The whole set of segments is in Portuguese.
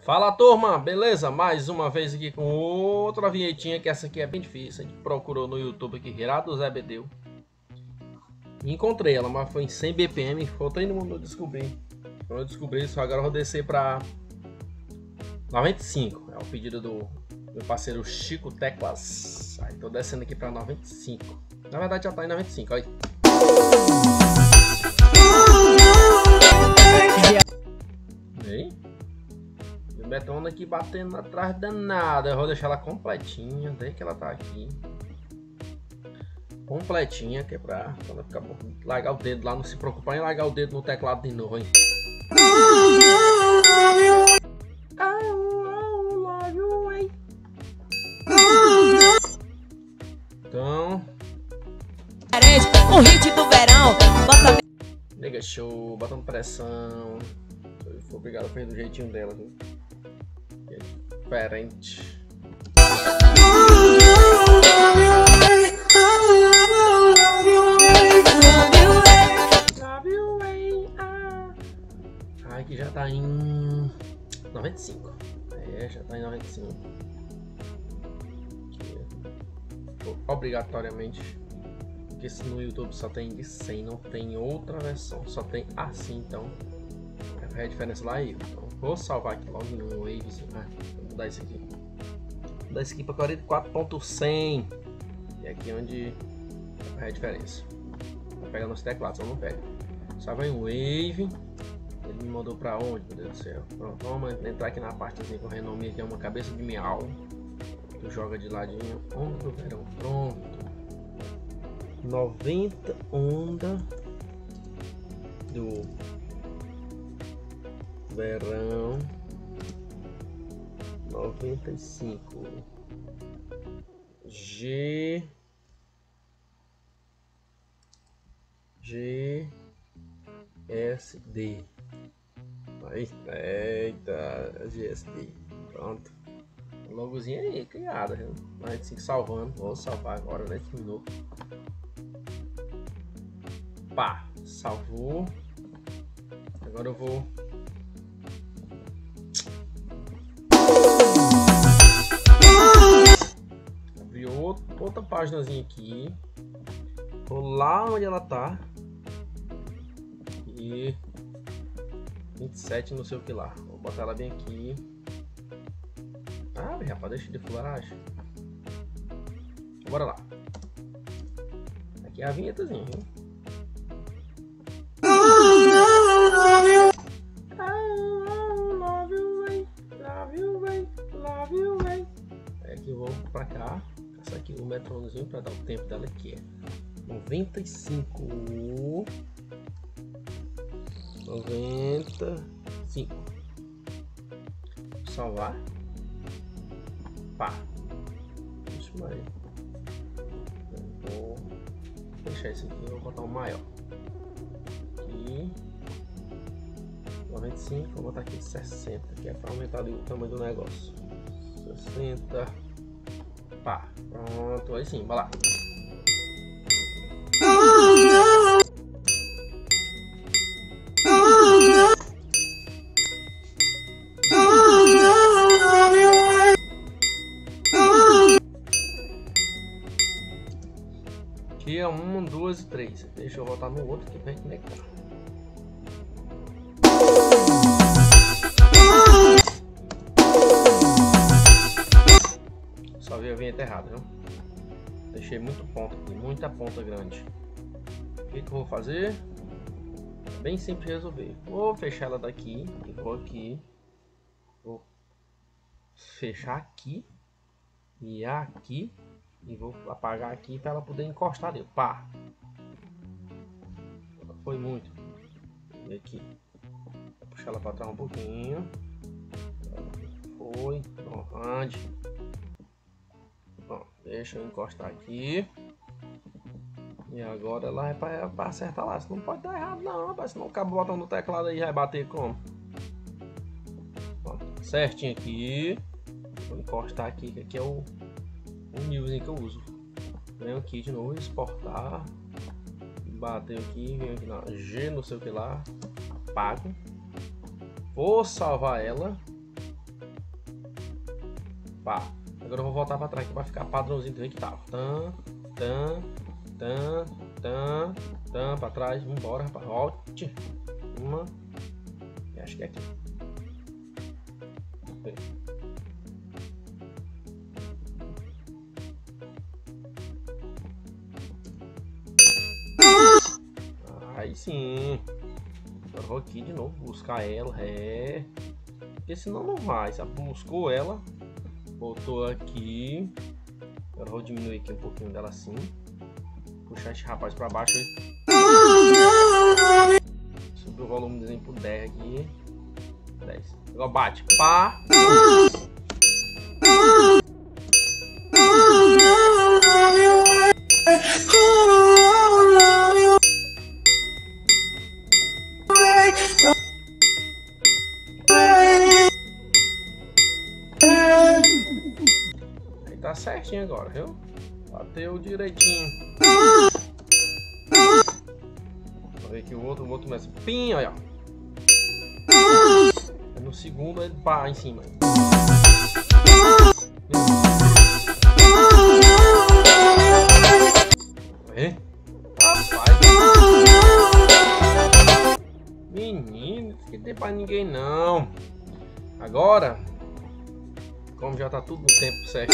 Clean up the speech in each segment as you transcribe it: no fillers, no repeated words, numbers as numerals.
Fala, turma, beleza? Mais uma vez aqui com outra vinhetinha, que essa aqui é bem difícil. A gente procurou no YouTube aqui, Gerardo Zé Bedeu. E encontrei ela, mas foi em 100 BPM, faltou todo mundo descobrir. Quando eu descobri isso, agora eu vou descer para 95. É o pedido do meu parceiro Chico Teclas. Aí tô descendo aqui para 95. Na verdade já tá em 95, olha aí. O Betona aqui batendo atrás danada. Eu vou deixar ela completinha, desde que ela tá aqui. Completinha, que é pra quando ficar bom. Largar o dedo lá, não se preocupar em largar o dedo no teclado de novo, hein? Então. O hit do verão. Bota... Nega show, botando pressão. Foi obrigado a fazer do jeitinho dela, viu? É diferente. Aqui já tá em 95. É, já tá em 95. Aqui, obrigatoriamente. Porque se no YouTube só tem de 100, não tem outra versão. Só tem assim, então. É a diferença lá aí. Então, vou salvar aqui logo em um Waves. Vou mudar isso aqui. Vou mudar isso aqui para 44.100. E aqui onde é a diferença. Vou pegar nos teclados, eu não pego. Salva em Wave. Ele me mandou para onde, meu Deus do céu. Pronto, vamos entrar aqui na partezinha com o renome, que é uma cabeça de miau. Tu joga de ladinho. Onda do verão. Pronto. 90 onda do verão 95 GSD. Aí, eita, GSD. Pronto. Logozinho aí criada, viu? 95 salvando. Vou salvar agora, né? De novo. Pá, salvou. Agora eu vou abrir outra páginazinha aqui. Vou lá onde ela tá. E 27 não sei o que lá. Vou botar ela bem aqui. Ah, rapaz, deixa de fularagem. Bora lá. Aqui é a vinhetazinha, viu? Aqui eu vou pra cá. Essa aqui o metrônomozinho para dar o tempo dela aqui é 95. 95. Salvar. Pá. Isso aí. Vou deixar esse aqui, vou botar um maior. Aqui 95, vou botar aqui 60, que é para aumentar o tamanho do negócio. 60. Pá, pronto, aí sim, vai lá. Aqui é 1, 2 e 3. Deixa eu voltar no outro que vem conectar. Só vi a vinheta errada, viu? Deixei muito ponto aqui, muita ponta grande. O que eu vou fazer? Bem simples de resolver. Vou fechar ela daqui e vou aqui. Vou fechar aqui e aqui. E vou apagar aqui para ela poder encostar ali. Pá! Foi muito. E aqui. Vou puxar ela para trás um pouquinho. Foi. Pronto, ande. Bom, deixa eu encostar aqui. E agora ela é para acertar lá. Isso não pode dar errado não, rapaz. Senão o cabo botando no teclado aí vai bater como? Pronto, certinho aqui. Vou encostar aqui, que aqui é o newzinho que eu uso. Venho aqui de novo, exportar. Bateu aqui, venho aqui na G, não sei o que lá. Apago. Vou salvar ela. Pá. Agora eu vou voltar pra trás aqui pra ficar padrãozinho do jeito que tava. Pra trás. Vambora, rapaz. Volte. Uma. E acho que é aqui. Aí sim. Agora eu vou aqui de novo buscar ela. Porque senão não vai. Sabe? Buscou ela. Voltou aqui. Agora eu vou diminuir aqui um pouquinho dela assim. Puxar esse rapaz pra baixo aí. Subir o volumezinho pro 10 aqui. 10. Agora bate. Pá. Aí tá certinho agora, viu? Bateu direitinho. Vou ver que o outro começa. Pim, olha. No segundo ele pá em cima. Rapaz. Menino, isso aqui não tem pra ninguém não. Agora, como já tá tudo no tempo certo,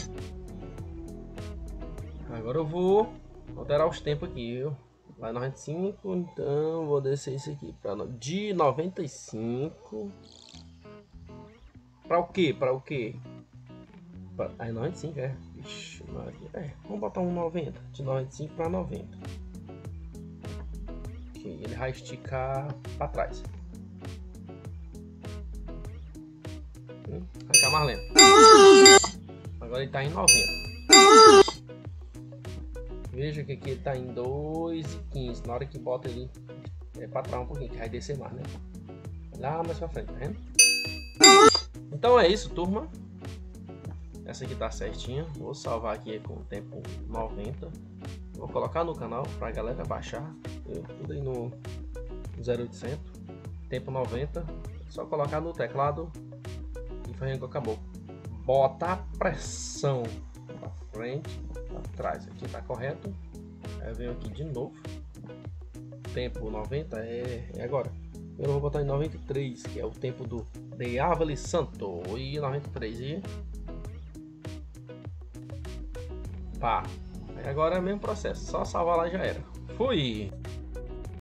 agora eu vou alterar os tempos aqui, viu? Vai 95, então vou descer isso aqui para de 95. Para o quê? Para o quê? Aí 95 é. Ixi, Maria. Vamos botar um 90, de 95 para 90. Ok, ele vai esticar para trás. Vai ficar mais lento. Agora ele tá em 90. Veja que aqui ele tá em 2,15. Na hora que bota ele pra trás um pouquinho, que vai descer mais, né? Lá mais pra frente, tá vendo? Então é isso, turma. Essa aqui tá certinha. Vou salvar aqui com o tempo 90. Vou colocar no canal pra galera baixar. Tudo aí no 0800. Tempo 90. Só colocar no teclado e fazendo que acabou. Bota a pressão pra frente, pra trás. Aqui tá correto. Aí eu venho aqui de novo. Tempo 90 é agora. Eu vou botar em 93, que é o tempo do De Árvore Santo. E 93 e pá. Aí agora é o mesmo processo. Só salvar lá já era. Fui!